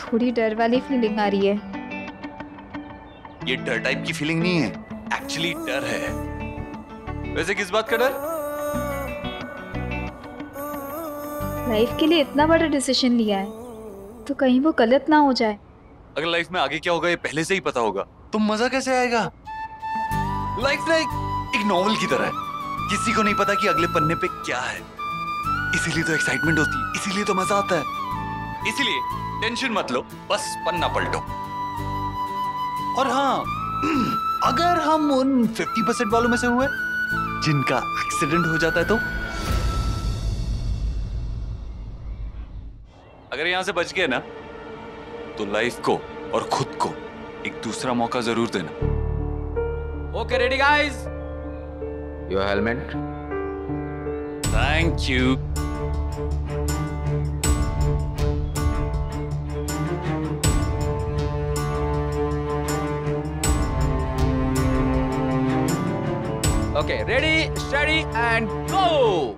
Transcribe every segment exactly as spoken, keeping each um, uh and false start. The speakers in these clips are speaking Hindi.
थोड़ी डर वाली फीलिंग आ रही है। ये डर टाइप की फीलिंग नहीं है, एक्चुअली डर है। वैसे किस बात का डर? लाइफ के लिए इतना बड़ा डिसीजन लिया है तो कहीं वो गलत ना हो जाए। अगर लाइफ में आगे क्या होगा ये पहले से ही पता होगा तो मजा कैसे आएगा? लाइफ ना एक, एक नॉवल की तरह है, किसी को नहीं पता कि अगले पन्ने पे क्या है। इसीलिए तो एक्साइटमेंट होती है, इसीलिए तो मजा आता है। इसीलिए टेंशन मत लो, बस पन्ना पलटो। और हाँ, अगर हम उन पचास परसेंट वालों में से हुए जिनका एक्सीडेंट हो जाता है तो अगर यहां से बच गए ना तो लाइफ को और खुद को एक दूसरा मौका जरूर देना। Okay ready guys? Your helmet. Thank you. Okay ready steady and go.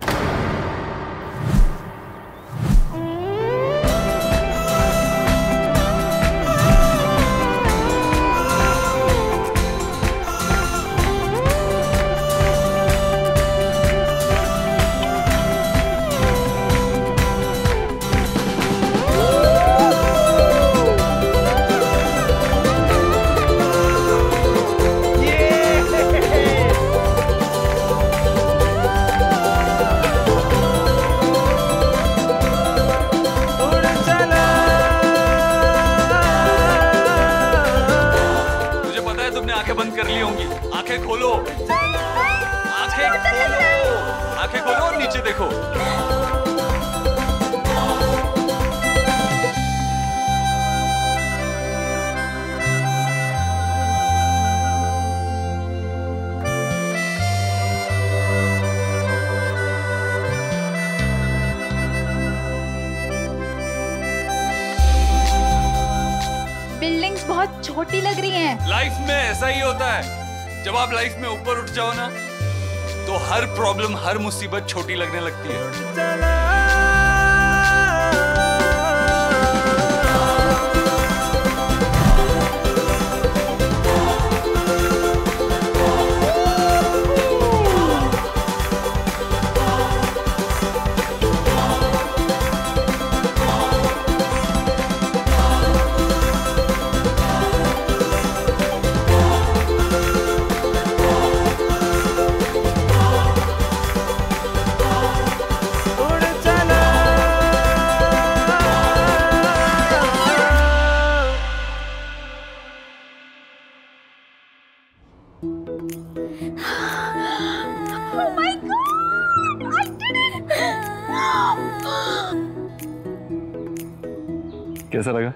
बंद कर ली होंगी, आंखें खोलो, आंखें खोलो, आंखें खोलो और नीचे देखो। बिल्डिंग्स बहुत छोटी लग रही हैं। लाइफ में ऐसा ही होता है, जब आप लाइफ में ऊपर उठ जाओ ना तो हर प्रॉब्लम, हर मुसीबत छोटी लगने लगती है। कैसा लगा?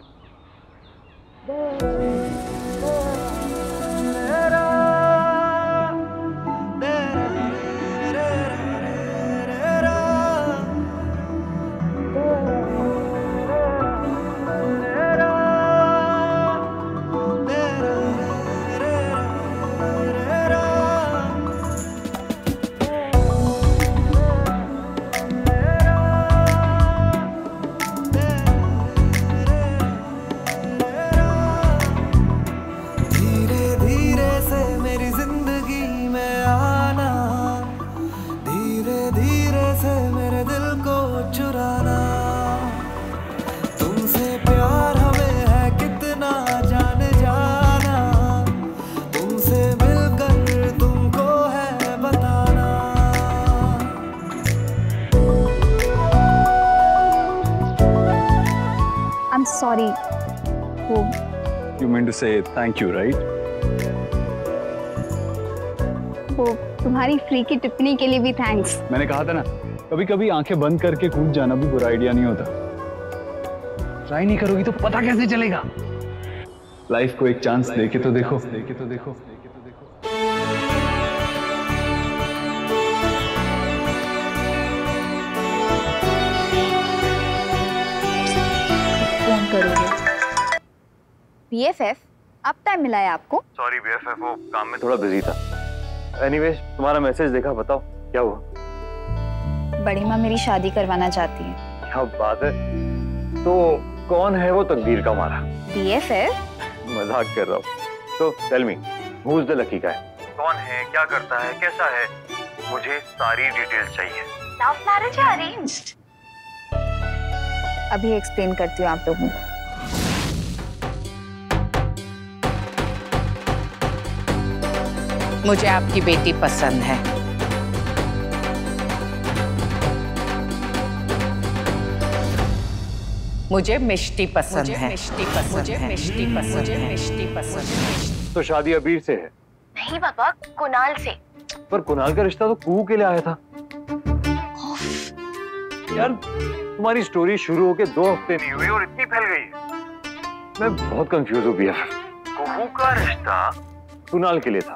Sorry. Oh. You meant to say thank you, right? वो तुम्हारी फ्री की टिप्पणी के लिए भी थैंक्स। मैंने कहा था ना, कभी कभी आंखें बंद करके कूद जाना भी बुरा आइडिया नहीं होता। ट्राई नहीं करोगी तो पता कैसे चलेगा? लाइफ को एक चांस देके तो देखो, देके तो देखो, देके तो देखो। फोन करोगे? बी एफ एफ, अब टाइम मिला है आपको? सॉरी बी एफ एफ, वो काम में थोड़ा बिजी था। एनीवेज, तुम्हारा मैसेज देखा, बताओ क्या हुआ? बड़ी माँ मेरी शादी करवाना चाहती है। क्या बात है, तो कौन है वो तकदीर का मारा? B F F? मजाक कर रहा हूँ। तो tell me, who is the lucky guy? कौन है, क्या करता है, कैसा है? मुझे सारी डिटेल्स चाहिए। लव मैरिज या अरेंज्ड? अभी एक्सप्लेन करती हूँ आप लोगों को। मुझे आपकी बेटी पसंद है। मुझे मिष्टी पसंद है। मिष्टी पसंद मुझे है। मिष्टी पसंद मुझे मिष्टी पसंद है। तो शादी अबीर से है? नहीं पापा, कुणाल से। पर कुणाल का रिश्ता तो कुहू के लिए आया था। यार तुम्हारी स्टोरी शुरू होके दो हफ्ते नहीं हुए और इतनी फैल गई है। मैं बहुत कंफ्यूज हूँ बीएफ। कुहू का रिश्ता कुणाल के लिए था।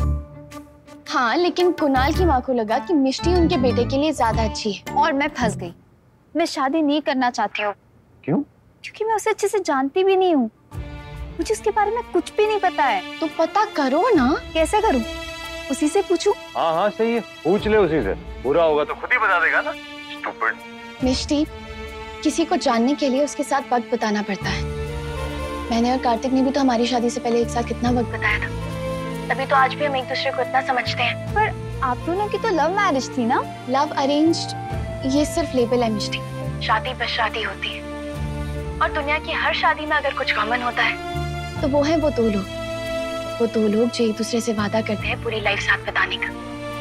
हाँ, लेकिन कुणाल की माँ को लगा कि मिष्टी उनके बेटे के लिए ज्यादा अच्छी है। और मैं फंस गई। मैं शादी नहीं करना चाहती हूँ। क्यों? क्योंकि मैं उसे अच्छे से जानती भी नहीं हूँ। मुझे उसके बारे में कुछ भी नहीं पता है। तो पता करो ना। कैसे करूँ? उसी से पूछूं? हाँ हाँ सही है, पूछ ले उसी से। बुरा होगा तो खुद ही बता देगा ना। स्टूपिड। मिष्टी, किसी को जानने के लिए उसके साथ वक्त बिताना पड़ता है। मैंने और कार्तिक ने भी तो हमारी शादी से पहले एक साथ कितना वक्त बिताया था। तभी तो आज भी हम एक दूसरे को इतना समझते हैं। पर आप दोनों की तो लव मैरिज थी ना? लव अरेंज्ड ये सिर्फ लेबल है मिष्टी। शादी बस शादी होती है, और दुनिया की हर शादी में अगर कुछ कॉमन होता है तो वो है वो दो लोग। वो दो लोग जो एक दूसरे से वादा करते हैं पूरी लाइफ साथ बिताने का।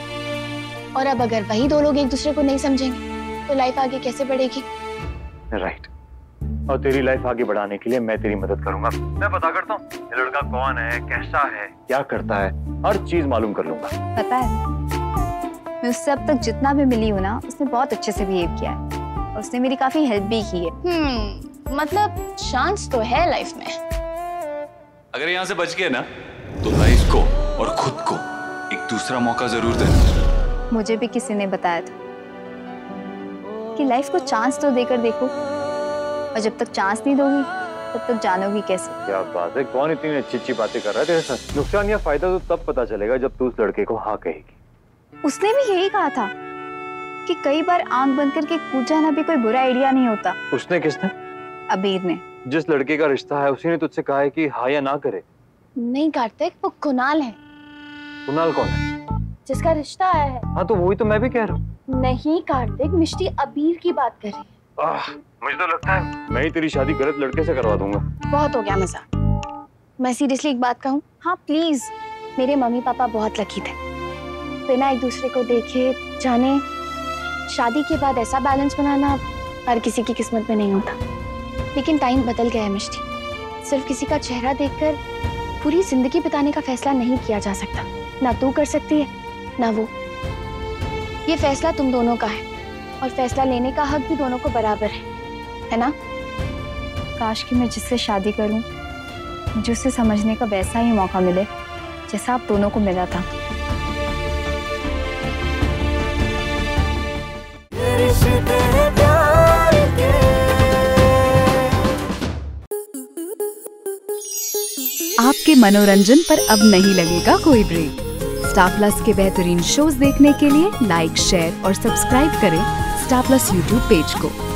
और अब अगर वही दो लोग एक दूसरे को नहीं समझेंगे तो लाइफ आगे कैसे बढ़ेगी? राइट। और तेरी लाइफ आगे बढ़ाने के लिए मैं तेरी मदद करूंगा। मैं पता करता हूँ ये लड़का कौन है, कैसा है, क्या करता है, हर चीज मालूम कर लूंगा। पता है, मैं उससे अब तक जितना भी मिली हूँ ना, उसने बहुत अच्छे से बिहेव किया है और उसने मेरी काफी हेल्प भी की है। हम्म, मतलब चांस तो है लाइफ में। अगर यहाँ से बच गए ना तो लाइफ को और खुद को एक दूसरा मौका जरूर देना। मुझे भी किसी ने बताया था कि लाइफ को चांस तो देकर देखो, और जब तक चांस नहीं दोगी तब तक जानोगी कैसे। क्या बात है, कौन इतनी अच्छी अच्छी बातें कर रहा है तेरे साथ? नुकसान या फायदा तो तब पता चलेगा जब तू उस लड़के को हाँ कहेगी। उसने भी यही कहा था कि कई बार आंख बंद करके कूद जाना भी कोई बुरा आइडिया नहीं होता। उसने? किसने? अबीर ने। जिस लड़के का रिश्ता है उसी ने तुझसे कहा है कि हाँ या ना करे। नहीं कार्तिक, वो कुणाल है। कुणाल कौन है? जिसका रिश्ता आया है। हाँ तो वही तो मैं भी कह रहा हूँ। नहीं कार्तिक, मिष्टी अबीर की बात कर रही है। आह, मुझे तो लगता है मैं ही तेरी शादी गलत लड़के से करवा दूंगा। बहुत हो गया मजाक। मैं सीरियसली एक बात कहूँ? हाँ प्लीज। मेरे मम्मी पापा बहुत लकी थे, बिना एक दूसरे को देखे जाने शादी के बाद ऐसा बैलेंस बनाना हर किसी की किस्मत में नहीं होता। लेकिन टाइम बदल गया है मिष्टी। सिर्फ किसी का चेहरा देखकर पूरी जिंदगी बिताने का फैसला नहीं किया जा सकता। ना तू कर सकती है ना वो। ये फैसला तुम दोनों का है, और फैसला लेने का हक भी दोनों को बराबर है, है ना? काश कि मैं जिससे शादी करूं मुझे उसे समझने का वैसा ही मौका मिले जैसा आप दोनों को मिला था। आपके मनोरंजन पर अब नहीं लगेगा कोई ब्रेक। स्टार प्लस के बेहतरीन शोज देखने के लिए लाइक, शेयर और सब्सक्राइब करें स्टार प्लस यूट्यूब पेज को।